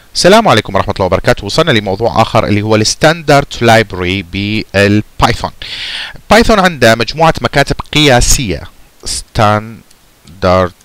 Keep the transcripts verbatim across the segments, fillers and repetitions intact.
السلام عليكم ورحمة الله وبركاته. وصلنا لموضوع آخر اللي هو الستاندرد لايبرري بالبايثون. بايثون عنده مجموعة مكاتب قياسية ستاندرد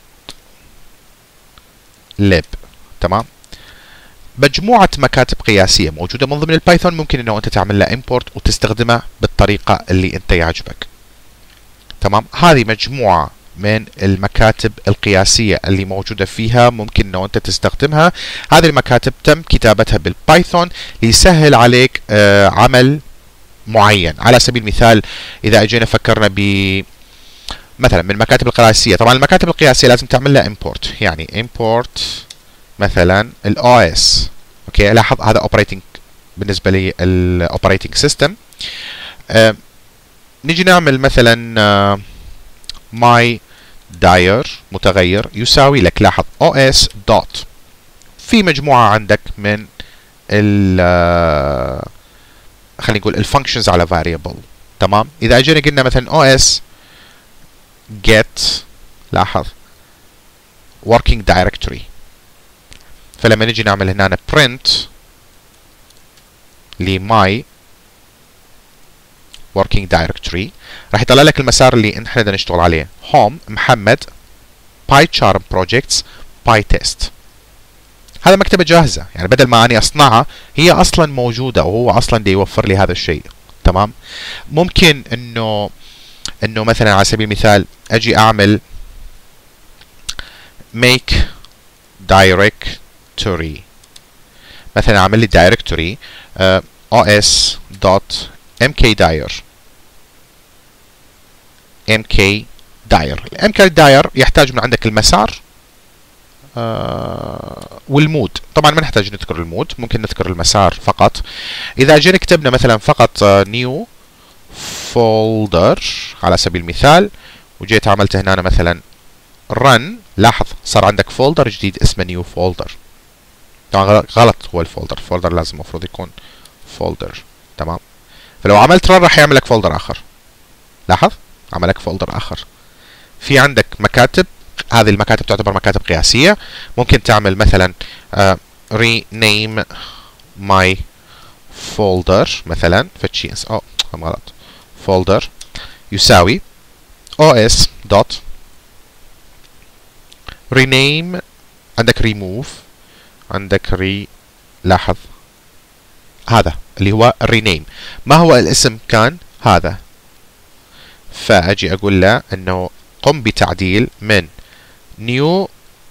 ليب، تمام؟ مجموعة مكاتب قياسية موجودة من ضمن البايثون، ممكن انه انت تعمل لها امبورت وتستخدمها بالطريقة اللي انت يعجبك، تمام؟ هذه مجموعة من المكاتب القياسية اللي موجودة فيها، ممكن انه انت تستخدمها. هذه المكاتب تم كتابتها بالبايثون ليسهل عليك آه عمل معين. على سبيل المثال اذا اجينا فكرنا ب مثلا من المكاتب القياسية، طبعا المكاتب القياسية لازم تعمل لها import، يعني import مثلا ال أو إس. اوكي، لاحظ هذا operating بالنسبة لي ال operating system. آه نيجي نعمل مثلا آه my dir متغير يساوي لك، لاحظ او اس دوت، في مجموعة عندك من ال خلينا نقول الفانكشنز على variable، تمام؟ إذا أجينا قلنا مثلا او اس get، لاحظ working directory، فلما نجي نعمل هنا print ل my working directory راح يطلع لك المسار اللي احنا بدنا نشتغل عليه، home محمد PyCharm projects PyTest. هذا مكتبة جاهزة، يعني بدل ما اني اصنعها هي اصلا موجودة، وهو اصلا دي يوفر لي هذا الشيء، تمام؟ ممكن انه انه مثلا على سبيل المثال اجي اعمل make directory، مثلا اعمل لي directory uh, os.mkdir mkdir. mkdir يحتاج من عندك المسار آه والمود. طبعا ما نحتاج نذكر المود، ممكن نذكر المسار فقط. اذا جينا كتبنا مثلا فقط آه new folder على سبيل المثال، وجيت عملت هنا مثلا run، لاحظ صار عندك فولدر جديد اسمه new folder. طبعا غلط، هو الفولدر فولدر لازم المفروض يكون folder، تمام؟ فلو عملت run راح يعمل لك فولدر اخر، لاحظ عمل لك فولدر اخر. في عندك مكاتب، هذه المكاتب تعتبر مكاتب قياسية. ممكن تعمل مثلا uh, rename my folder مثلا فتشي اس او غلط folder يساوي os dot rename، عندك remove، عندك re، لاحظ هذا اللي هو rename، ما هو الاسم كان هذا، فاجي اقول له انه قم بتعديل من new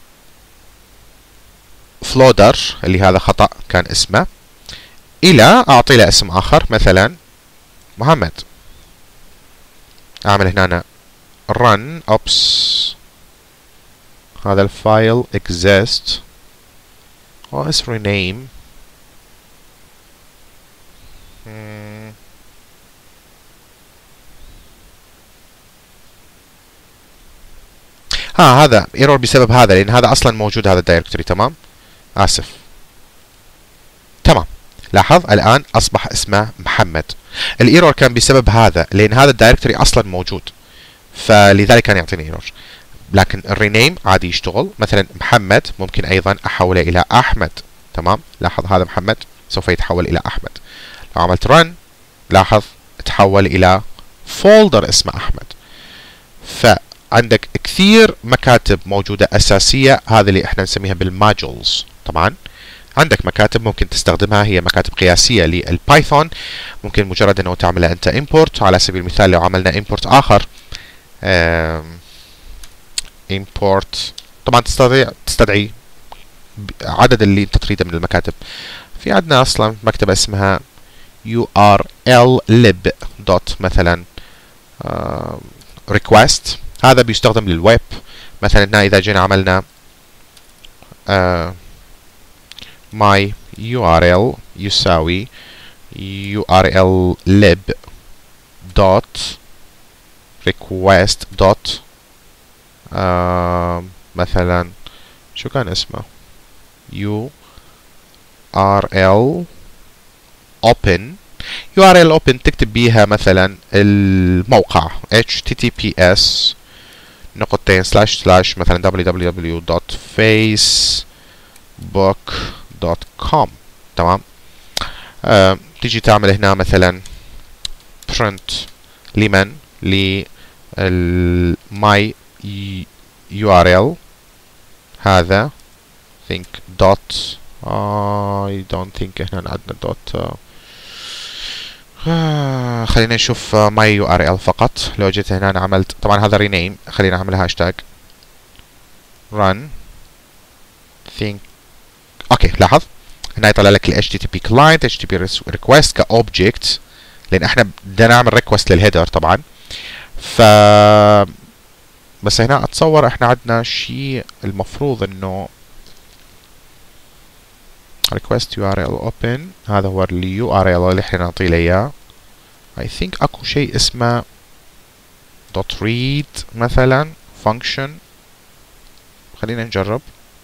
folder اللي هذا خطأ كان اسمه، الى اعطي له اسم اخر مثلا محمد. اعمل هنا run ops، هذا الفايل exist os rename ها هذا ايرور بسبب هذا، لان هذا اصلا موجود هذا الدايركتوري، تمام؟ اسف، تمام. لاحظ الان اصبح اسمه محمد. الايرور كان بسبب هذا، لان هذا الدايركتوري اصلا موجود، فلذلك كان يعطيني ايرور. لكن الرينيم عادي يشتغل، مثلا محمد ممكن ايضا احوله الى احمد، تمام؟ لاحظ هذا محمد سوف يتحول الى احمد. لو عملت رن لاحظ تحول الى فولدر اسمه احمد. ف عندك كثير مكاتب موجودة أساسية، هذه اللي احنا نسميها بالماجولز. طبعا عندك مكاتب ممكن تستخدمها، هي مكاتب قياسية للبايثون، ممكن مجرد انه تعملها انت import. على سبيل المثال لو عملنا import اخر import، طبعا تستطيع تستدعي عدد اللي انت تريده من المكاتب. في عندنا اصلا مكتبة اسمها urllib دوت مثلا request، هذا بيستخدم للويب. مثلا هنا اذا جينا عملنا uh, my url يساوي urllib dot request dot uh, مثلا شو كان اسمه url open url open تكتب بيها مثلا الموقع https نقطتين سلاش سلاش مثلا www.facebook دوت كوم. تمام. آه تيجي تعمل هنا مثلا print لمن ل my يو ار ال هذا think dot uh, I don't think هنا عندنا dot uh, آه خلينا نشوف uh, my يو ار ال فقط. لو جيت هنا أنا عملت طبعا هذا rename، خلينا نعمل هاشتاج run think. اوكي لاحظ هنا يطلع لك ال اتش تي تي بي client اتش تي تي بي request كاوبجكت، لان احنا بدنا نعمل request للهيدر طبعا. ف بس هنا اتصور احنا عندنا شيء المفروض انه request يو ار ال open، هذا هو ال يو ار ال اللي احنا نعطيه له اياه. I think اكو شيء اسمه dot read مثلا function، خلينا نجرب.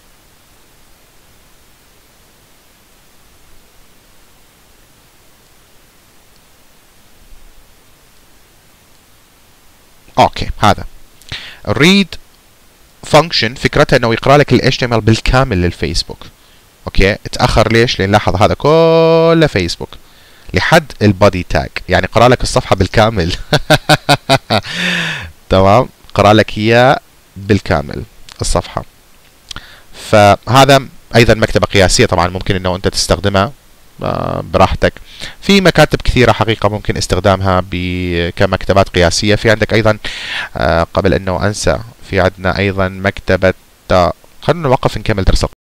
اوكي هذا الريد فانكشن فكرتها انه يقرا لك ال اتش تي ام ال بالكامل للفيسبوك. اوكي اتاخر ليش؟ لان لاحظ هذا كله فيسبوك لحد البادي تاج، يعني قرا لك الصفحه بالكامل. تمام، قرا لك اياه بالكامل الصفحه. فهذا ايضا مكتبه قياسيه طبعا ممكن انه انت تستخدمها براحتك. في مكاتب كثيرة حقيقة ممكن استخدامها كمكتبات قياسية. في عندك أيضا قبل أنه أنسى، في عندنا أيضا مكتبة، خلونا نوقف نكمل درس